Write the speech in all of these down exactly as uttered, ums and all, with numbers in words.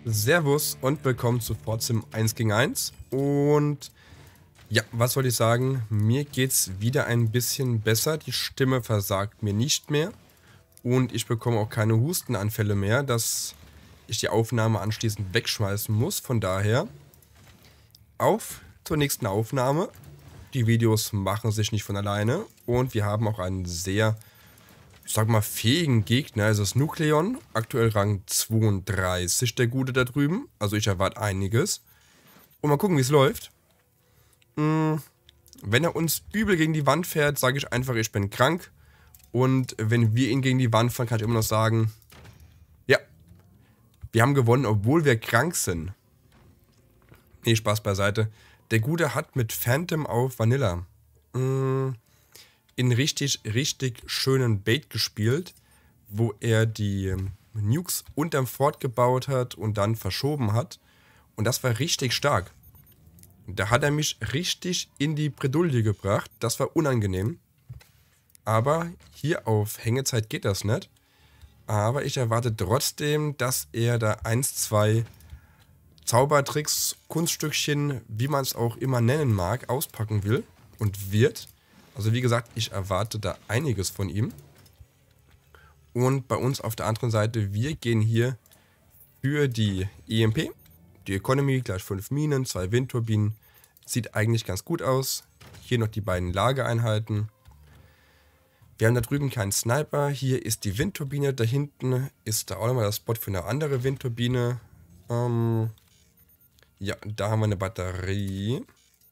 Servus und willkommen zu Fortsim eins gegen eins. Und ja, was soll ich sagen? Mir geht's wieder ein bisschen besser. Die Stimme versagt mir nicht mehr. Und ich bekomme auch keine Hustenanfälle mehr, dass ich die Aufnahme anschließend wegschmeißen muss. Von daher auf zur nächsten Aufnahme. Die Videos machen sich nicht von alleine. Und wir haben auch einen sehr, ich sag mal, fähigen Gegner. Es ist Nukleon, aktuell Rang zweiunddreißig, der Gute da drüben. Also ich erwarte einiges. Und mal gucken, wie es läuft. Hm, wenn er uns übel gegen die Wand fährt, sage ich einfach, ich bin krank. Und wenn wir ihn gegen die Wand fahren, kann ich immer noch sagen, ja, wir haben gewonnen, obwohl wir krank sind. Nee, Spaß beiseite. Der Gute hat mit Phantom auf Vanilla mh, in richtig, richtig schönen Bait gespielt, wo er die Nukes unterm Fort gebaut hat und dann verschoben hat. Und das war richtig stark. Da hat er mich richtig in die Bredouille gebracht. Das war unangenehm. Aber hier auf Hängezeit geht das nicht. Aber ich erwarte trotzdem, dass er da eins, zwei Zaubertricks, Kunststückchen, wie man es auch immer nennen mag, auspacken will und wird. Also wie gesagt, ich erwarte da einiges von ihm. Und bei uns auf der anderen Seite, wir gehen hier für die E M P. Die Economy, gleich fünf Minen, zwei Windturbinen. Sieht eigentlich ganz gut aus. Hier noch die beiden Lagereinheiten. Wir haben da drüben keinen Sniper. Hier ist die Windturbine. Da hinten ist da auch nochmal der Spot für eine andere Windturbine. Ähm ja, da haben wir eine Batterie.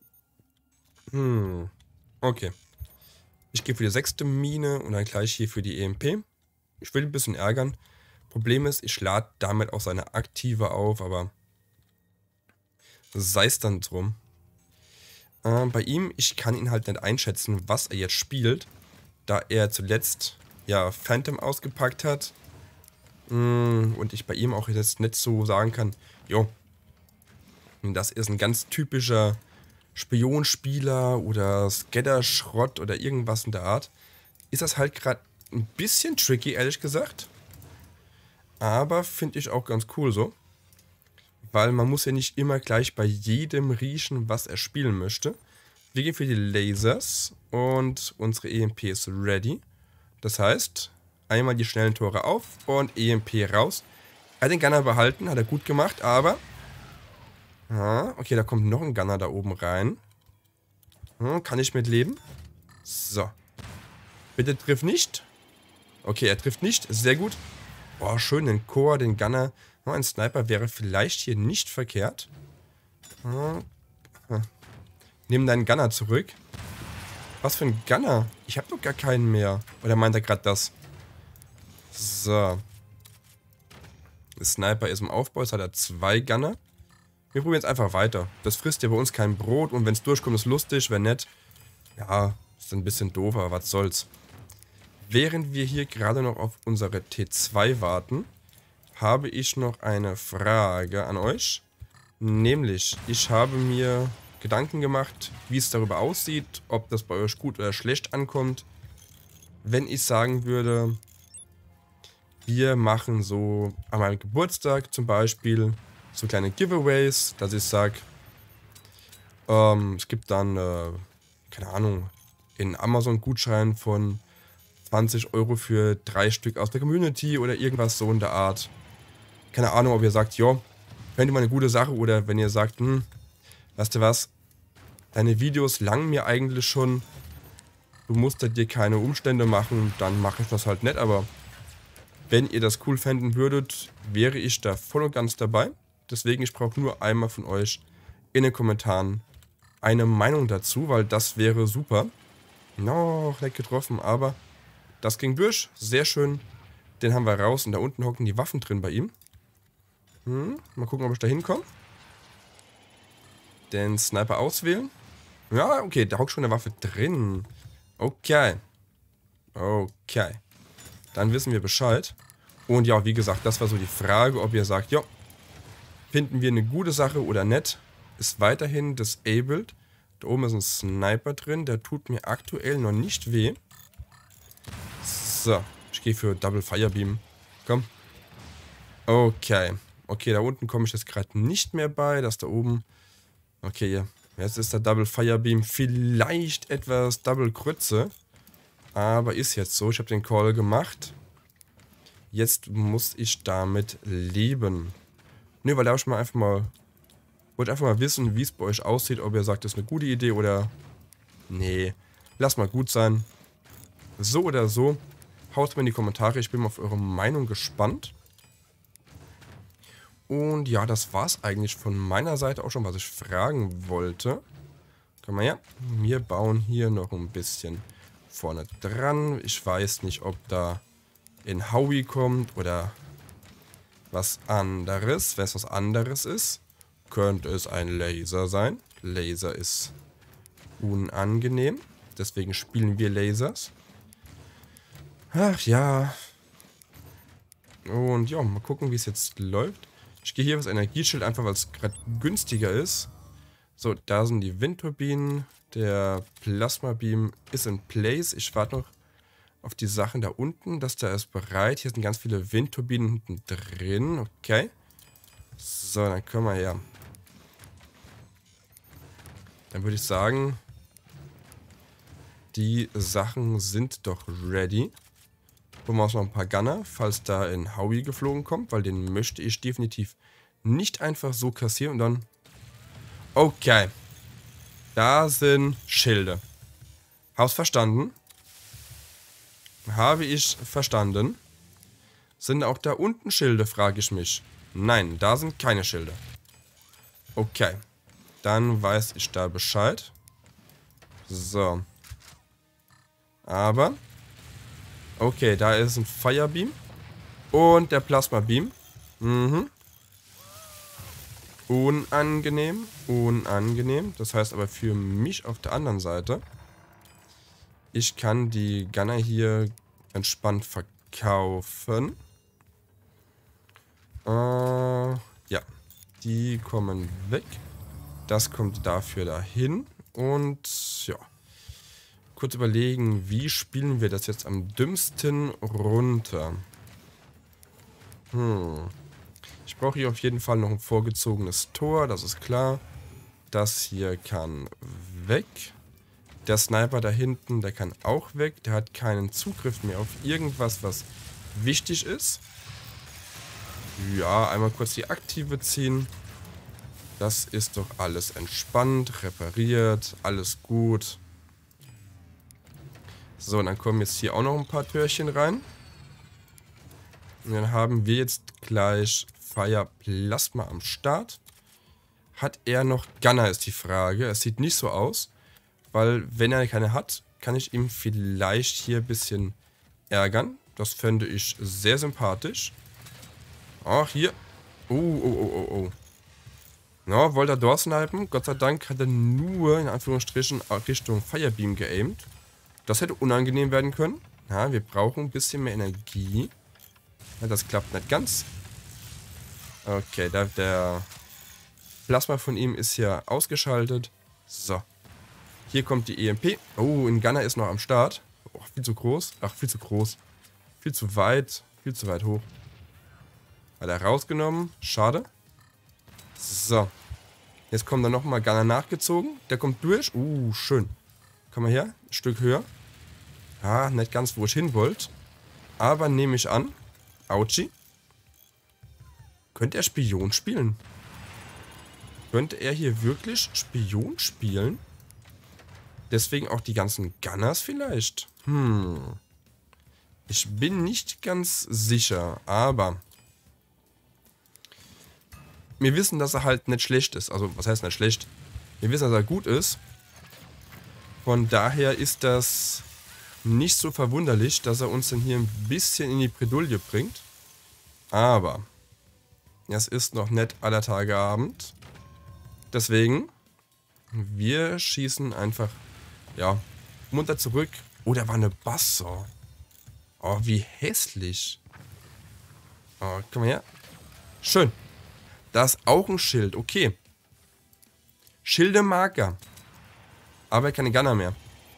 Hm, okay. Ich gehe für die sechste Mine und dann gleich hier für die E M P. Ich will ein bisschen ärgern. Problem ist, ich lade damit auch seine Aktive auf, aber sei es dann drum. Äh, bei ihm, ich kann ihn halt nicht einschätzen, was er jetzt spielt, da er zuletzt ja Phantom ausgepackt hat. Mm, und ich bei ihm auch jetzt nicht so sagen kann, jo, das ist ein ganz typischer Spionspieler oder Scatter-Schrott oder irgendwas in der Art. Ist das halt gerade ein bisschen tricky, ehrlich gesagt. Aber finde ich auch ganz cool so. Weil man muss ja nicht immer gleich bei jedem riechen, was er spielen möchte. Wir gehen für die Lasers und unsere E M P ist ready. Das heißt, einmal die schnellen Tore auf und E M P raus. Er hat den Gunner behalten, hat er gut gemacht, aber... Ah, okay, da kommt noch ein Gunner da oben rein. Hm, kann ich mit leben? So. Bitte triff nicht. Okay, er trifft nicht. Sehr gut. Boah, schön, den Core, den Gunner. Oh, ein Sniper wäre vielleicht hier nicht verkehrt. Hm. Hm. Nimm deinen Gunner zurück. Was für ein Gunner? Ich habe doch gar keinen mehr. Oder meint er gerade das? So. Der Sniper ist im Aufbau. Jetzt hat er zwei Gunner. Wir probieren jetzt einfach weiter. Das frisst ja bei uns kein Brot. Und wenn es durchkommt, ist lustig. Wenn nicht, ja, ist ein bisschen doof, aber was soll's. Während wir hier gerade noch auf unsere T zwei warten, habe ich noch eine Frage an euch. Nämlich, ich habe mir Gedanken gemacht, wie es darüber aussieht, ob das bei euch gut oder schlecht ankommt. Wenn ich sagen würde, wir machen so an meinem Geburtstag zum Beispiel so kleine Giveaways, dass ich sage, ähm, es gibt dann, äh, keine Ahnung, einen Amazon-Gutschein von zwanzig Euro für drei Stück aus der Community oder irgendwas so in der Art. Keine Ahnung, ob ihr sagt, jo, fände ich mal eine gute Sache, oder wenn ihr sagt, hm, weißt du was, deine Videos langen mir eigentlich schon, du musst dir keine Umstände machen, dann mache ich das halt nicht, aber wenn ihr das cool fänden würdet, wäre ich da voll und ganz dabei. Deswegen, ich brauche nur einmal von euch in den Kommentaren eine Meinung dazu, weil das wäre super. Noch nicht getroffen, aber das ging durch. Sehr schön. Den haben wir raus und da unten hocken die Waffen drin bei ihm. Hm, mal gucken, ob ich da hinkomme. Den Sniper auswählen. Ja, okay, da hockt schon eine Waffe drin. Okay. Okay. Dann wissen wir Bescheid. Und ja, wie gesagt, das war so die Frage, ob ihr sagt, ja, finden wir eine gute Sache oder nicht. Ist weiterhin disabled. Da oben ist ein Sniper drin, der tut mir aktuell noch nicht weh. So, ich gehe für Double Firebeam. Komm. Okay. Okay, da unten komme ich jetzt gerade nicht mehr bei. Das da oben. Okay, jetzt ist der Double Firebeam vielleicht etwas Double Grütze. Aber ist jetzt so. Ich habe den Call gemacht. Jetzt muss ich damit leben. Ne, weil da ich mal einfach mal... Wollte einfach mal wissen, wie es bei euch aussieht. Ob ihr sagt, das ist eine gute Idee oder... Nee, lass mal gut sein. So oder so. Haut mir in die Kommentare. Ich bin mal auf eure Meinung gespannt. Und ja, das war es eigentlich von meiner Seite auch schon, was ich fragen wollte. Komm mal her. Wir bauen hier noch ein bisschen vorne dran. Ich weiß nicht, ob da in Howie kommt oder was anderes. Wenn es was anderes ist, könnte es ein Laser sein. Laser ist unangenehm. Deswegen spielen wir Lasers. Ach ja. Und ja, mal gucken, wie es jetzt läuft. Ich gehe hier auf das Energieschild, einfach weil es gerade günstiger ist. So, da sind die Windturbinen. Der Plasma-Beam ist in place. Ich warte noch auf die Sachen da unten. Das da ist bereit. Hier sind ganz viele Windturbinen hinten drin. Okay. So, dann können wir ja. Dann würde ich sagen, die Sachen sind doch ready. Holen wir uns noch ein paar Gunner, falls da in Howie geflogen kommt, weil den möchte ich definitiv nicht einfach so kassieren und dann... Okay. Da sind Schilde. Hab's verstanden. Habe ich verstanden. Sind auch da unten Schilde, frage ich mich. Nein, da sind keine Schilde. Okay. Dann weiß ich da Bescheid. So. Aber... Okay, da ist ein Firebeam. Und der Plasma-Beam. Mhm. Unangenehm. Unangenehm. Das heißt aber für mich auf der anderen Seite, ich kann die Gunner hier entspannt verkaufen. Äh, ja. Die kommen weg. Das kommt dafür dahin. Und ja. Kurz überlegen, wie spielen wir das jetzt am dümmsten runter? Hm. Ich brauche hier auf jeden Fall noch ein vorgezogenes Tor, das ist klar. Das hier kann weg. Der Sniper da hinten, der kann auch weg. Der hat keinen Zugriff mehr auf irgendwas, was wichtig ist. Ja, einmal kurz die Aktive ziehen. Das ist doch alles entspannt, repariert, alles gut. So, und dann kommen jetzt hier auch noch ein paar Türchen rein. Und dann haben wir jetzt gleich Fire Plasma am Start. Hat er noch Gunner, ist die Frage. Es sieht nicht so aus, weil wenn er keine hat, kann ich ihm vielleicht hier ein bisschen ärgern. Das fände ich sehr sympathisch. Ach, hier. Oh, oh, oh, oh, oh. Na, wollte er durchsnipen. Gott sei Dank hat er nur, in Anführungsstrichen, Richtung Firebeam geaimt. Das hätte unangenehm werden können. Ja, wir brauchen ein bisschen mehr Energie. Ja, das klappt nicht ganz. Okay, der, der Plasma von ihm ist hier ausgeschaltet. So. Hier kommt die E M P. Oh, ein Gunner ist noch am Start. Oh, viel zu groß. Ach, viel zu groß. Viel zu weit. Viel zu weit hoch. Hat er rausgenommen. Schade. So. Jetzt kommt da nochmal Gunner nachgezogen. Der kommt durch. Uh, schön. Komm mal her. Ein Stück höher. Ah, nicht ganz, wo ich hin wollte. Aber nehme ich an. Autschi. Könnte er Spion spielen? Könnte er hier wirklich Spion spielen? Deswegen auch die ganzen Gunners vielleicht? Hm. Ich bin nicht ganz sicher, aber... Wir wissen, dass er halt nicht schlecht ist. Also, was heißt nicht schlecht? Wir wissen, dass er gut ist. Von daher ist das nicht so verwunderlich, dass er uns dann hier ein bisschen in die Bredouille bringt. Aber es ist noch nicht aller Tage Abend. Deswegen, wir schießen einfach, ja, munter zurück. Oh, da war eine Basso. Oh, wie hässlich. Oh, komm mal her. Schön. Da ist auch ein Schild. Okay. Schildemarker. Aber keine Gunner mehr.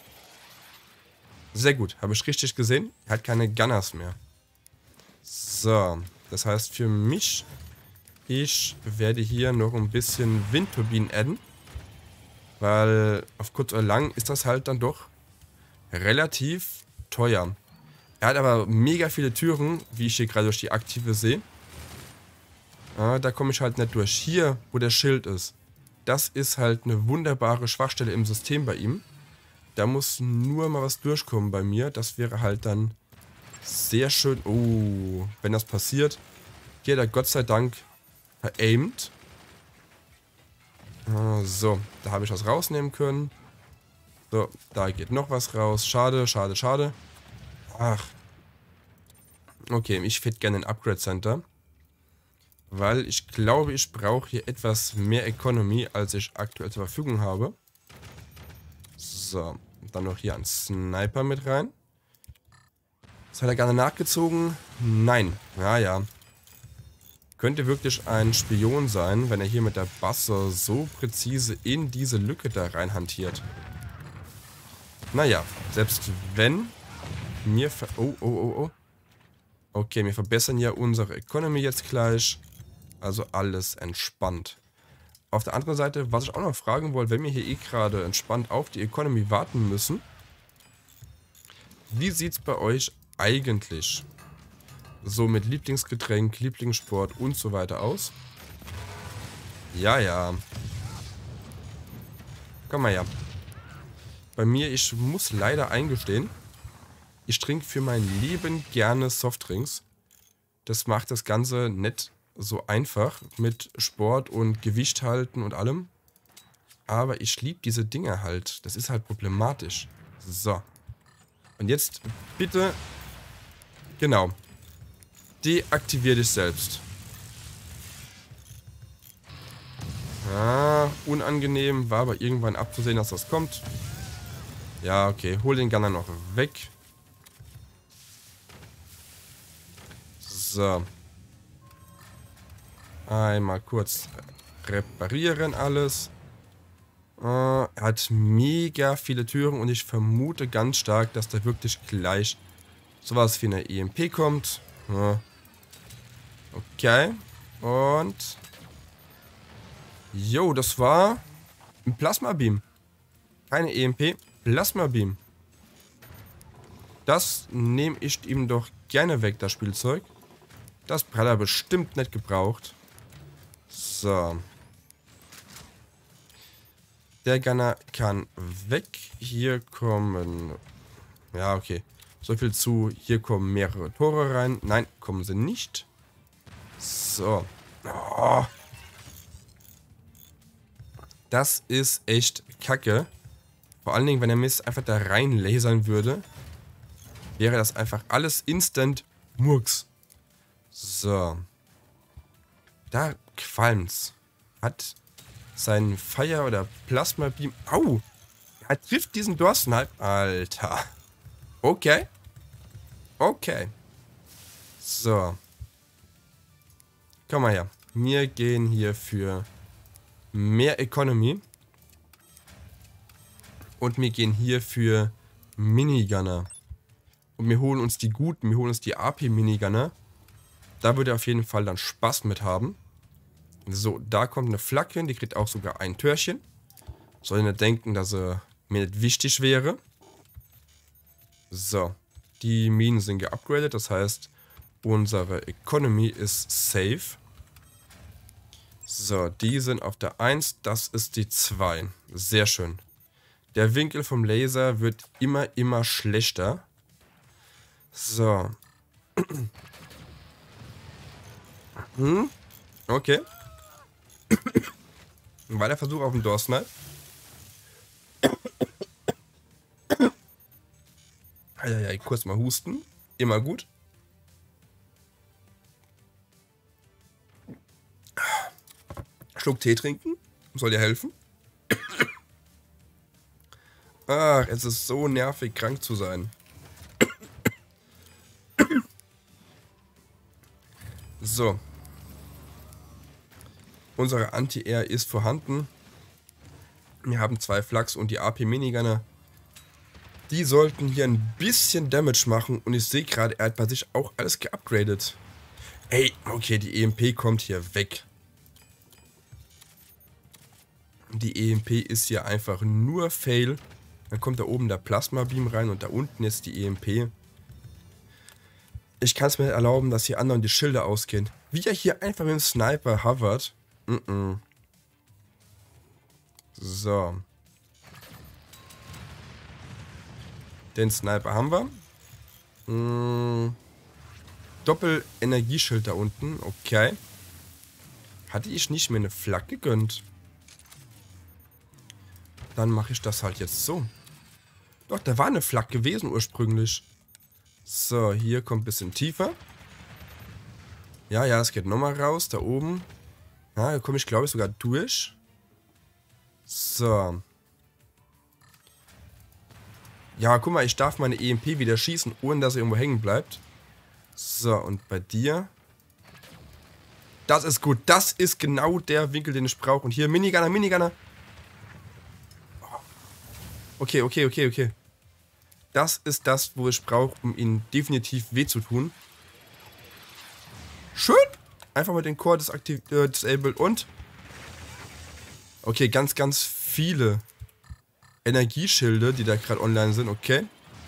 Sehr gut. Habe ich richtig gesehen? Er hat keine Gunners mehr. So. Das heißt für mich Ich werde hier noch ein bisschen Windturbinen adden. Weil auf kurz oder lang ist das halt dann doch relativ teuer. Er hat aber mega viele Türen, wie ich hier gerade durch die aktive sehe. Ah, da komme ich halt nicht durch. Hier, wo der Schild ist. Das ist halt eine wunderbare Schwachstelle im System bei ihm. Da muss nur mal was durchkommen bei mir. Das wäre halt dann sehr schön. Oh, wenn das passiert. Hier hat er Gott sei Dank veraimt. Ah, so, da habe ich was rausnehmen können. So, da geht noch was raus. Schade, schade, schade. Ach. Okay, ich hätte gerne ein Upgrade Center. Weil ich glaube, ich brauche hier etwas mehr Economy, als ich aktuell zur Verfügung habe. So, dann noch hier ein Sniper mit rein. Das hat er gerne nachgezogen? Nein. Ja, ja. Könnte wirklich ein Spion sein, wenn er hier mit der Basse so präzise in diese Lücke da rein hantiert. Naja, selbst wenn mir... Ver oh, oh, oh, oh. Okay, wir verbessern ja unsere Economy jetzt gleich. Also alles entspannt. Auf der anderen Seite, was ich auch noch fragen wollte, wenn wir hier eh gerade entspannt auf die Economy warten müssen. Wie sieht es bei euch eigentlich so mit Lieblingsgetränk, Lieblingssport und so weiter aus? Ja, ja. Komm mal her. Bei mir, ich muss leider eingestehen, ich trinke für mein Leben gerne Softdrinks. Das macht das Ganze nicht so einfach mit Sport und Gewicht halten und allem. Aber ich liebe diese Dinge halt. Das ist halt problematisch. So. Und jetzt bitte, genau, deaktivier dich selbst. Ah, unangenehm, war aber irgendwann abzusehen, dass das kommt. Ja, okay, hol den Gunner noch weg. So. Einmal kurz reparieren alles. Äh, er hat mega viele Türen und ich vermute ganz stark, dass da wirklich gleich sowas wie eine E M P kommt. Ja. Okay. Und... Jo, das war ein Plasma-Beam. Keine E M P, Plasma-Beam. Das nehme ich ihm doch gerne weg, das Spielzeug. Das hat er bestimmt nicht gebraucht. So. Der Gunner kann weg. Hier kommen... Ja, okay. So viel zu. Hier kommen mehrere Tore rein. Nein, kommen sie nicht. So. Oh. Das ist echt kacke. Vor allen Dingen, wenn der Mist einfach da rein lasern würde, wäre das einfach alles instant Murks. So. Da qualmt's. Hat sein Fire- oder Plasma-Beam... Au! Er trifft diesen Dorsnipe. Alter. Okay. Okay. So. Komm mal her. Wir gehen hier für mehr Economy. Und wir gehen hier für Minigunner. Und wir holen uns die guten, wir holen uns die A P-Minigunner. Da würde er auf jeden Fall dann Spaß mit haben. So, da kommt eine Flak hin, die kriegt auch sogar ein Törchen. Soll nicht denken, dass er mir nicht wichtig wäre. So, die Minen sind geupgradet, das heißt, unsere Economy ist safe. So, die sind auf der eins, das ist die zwei. Sehr schön. Der Winkel vom Laser wird immer, immer schlechter. So. Hm? Okay. Weiter Versuch auf den Dorsnipe. Eieiei, kurz mal husten. Immer gut. Schluck Tee trinken. Soll dir helfen. Ach, es ist so nervig, krank zu sein. So. Unsere Anti-Air ist vorhanden. Wir haben zwei Flaks und die A P-Minigunner. Die sollten hier ein bisschen Damage machen. Und ich sehe gerade, er hat bei sich auch alles geupgradet. Ey, okay, die E M P kommt hier weg. Die E M P ist hier einfach nur Fail. Dann kommt da oben der Plasma-Beam rein und da unten ist die E M P. Ich kann es mir nicht erlauben, dass hier anderen die Schilder ausgehen. Wie er hier einfach mit dem Sniper hovert. Mm -mm. So. Den Sniper haben wir. Mm. Doppel-Energieschild da unten. Okay. Hatte ich nicht mir eine Flagge gegönnt. Dann mache ich das halt jetzt so. Doch, da war eine Flagge gewesen ursprünglich. So, hier kommt ein bisschen tiefer. Ja, ja, es geht nochmal raus, da oben. Ja, da komme ich, glaube ich, sogar durch. So. Ja, guck mal, ich darf meine E M P wieder schießen, ohne dass er irgendwo hängen bleibt. So, und bei dir. Das ist gut. Das ist genau der Winkel, den ich brauche. Und hier, Minigunner, Minigunner. Okay, okay, okay, okay. Das ist das, wo ich brauche, um ihnen definitiv weh zu tun. Schön. Einfach mal den Core disaktiv äh, disabled und... Okay, ganz, ganz viele Energieschilde, die da gerade online sind. Okay.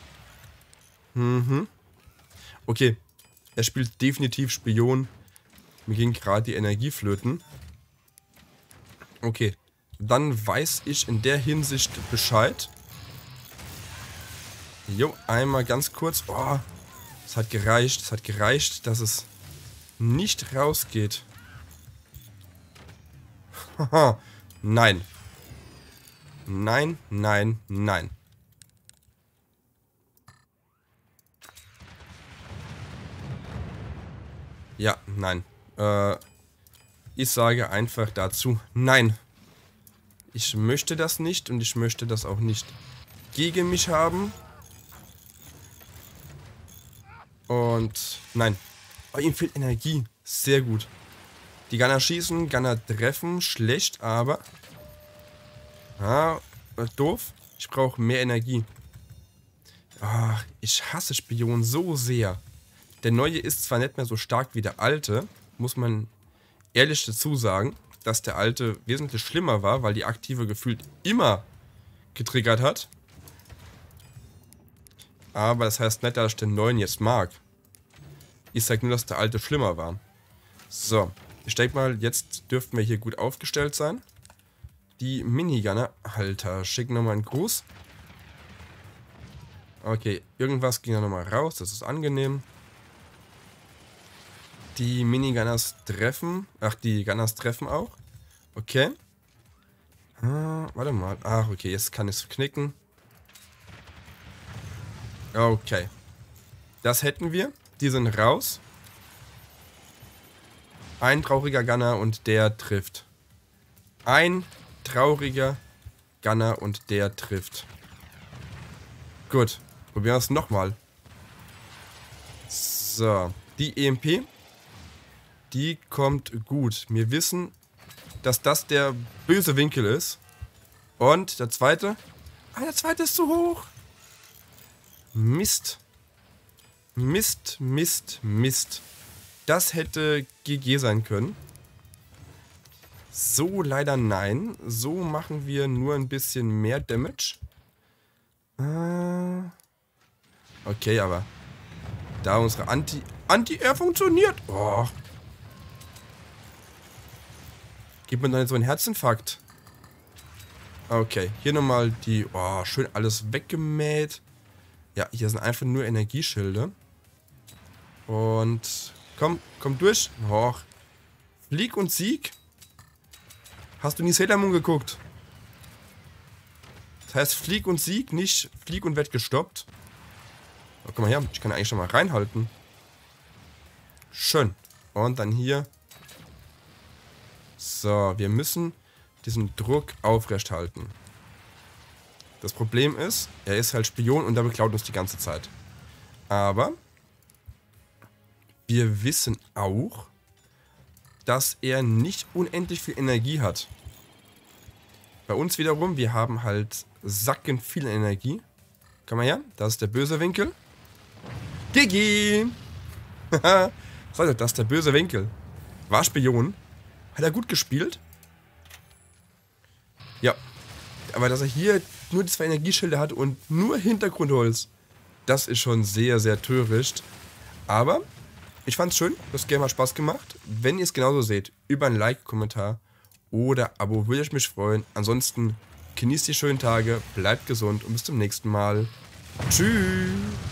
Mhm. Okay. Er spielt definitiv Spion. Mir ging gerade die Energie flöten. Okay. Dann weiß ich in der Hinsicht Bescheid. Jo, einmal ganz kurz. Oh, es hat gereicht. Es hat gereicht, dass es nicht rausgeht. Haha. Nein. Nein, nein, nein. Ja, nein. Äh, ich sage einfach dazu, nein. Ich möchte das nicht und ich möchte das auch nicht gegen mich haben. Und nein. Oh, ihm fehlt Energie. Sehr gut. Die Gunner schießen, Gunner treffen. Schlecht, aber... Ah, doof. Ich brauche mehr Energie. Ach, ich hasse Spion so sehr. Der neue ist zwar nicht mehr so stark wie der alte, muss man ehrlich dazu sagen, dass der alte wesentlich schlimmer war, weil die aktive gefühlt immer getriggert hat. Aber das heißt nicht, dass ich den neuen jetzt mag. Ich sage nur, dass der alte schlimmer war. So, ich denke mal, jetzt dürften wir hier gut aufgestellt sein. Die Minigunner, Alter, schicken nochmal einen Gruß. Okay, irgendwas ging da nochmal raus, das ist angenehm. Die Minigunners treffen. Ach, die Gunners treffen auch. Okay. Ah, warte mal. Ach, okay, jetzt kann ich es knicken. Okay. Das hätten wir. Die sind raus. Ein trauriger Gunner und der trifft. Ein trauriger Gunner und der trifft. Gut. Probieren wir es nochmal. So. Die E M P. Die kommt gut. Wir wissen, dass das der böse Winkel ist. Und der zweite. Ah, der zweite ist zu hoch. Mist. Mist, Mist, Mist. Das hätte G G sein können. So leider nein. So machen wir nur ein bisschen mehr Damage. Äh okay, aber da unsere Anti... Anti-Air funktioniert. Oh. Gibt mir doch nicht so einen Herzinfarkt. Okay, hier nochmal die... Oh, schön alles weggemäht. Ja, hier sind einfach nur Energieschilde. Und... Komm, komm durch. Och. Flieg und Sieg. Hast du nie Sailor Moon geguckt? Das heißt Flieg und Sieg, nicht Flieg und werd gestoppt. Oh, guck mal her, ich kann eigentlich schon mal reinhalten. Schön. Und dann hier. So, wir müssen diesen Druck aufrecht halten. Das Problem ist, er ist halt Spion und der beklaut uns die ganze Zeit. Aber wir wissen auch, dass er nicht unendlich viel Energie hat. Bei uns wiederum, wir haben halt sackend viel Energie. Komm mal her, das ist der böse Winkel. Gigi! Haha, das ist der böse Winkel. War Spion. Hat er gut gespielt? Ja, aber dass er hier nur die zwei Energieschilde hat und nur Hintergrundholz, das ist schon sehr, sehr töricht. Aber ich fand's schön, das Game hat Spaß gemacht. Wenn ihr es genauso seht, über ein Like, Kommentar oder Abo würde ich mich freuen. Ansonsten genießt die schönen Tage, bleibt gesund und bis zum nächsten Mal. Tschüss!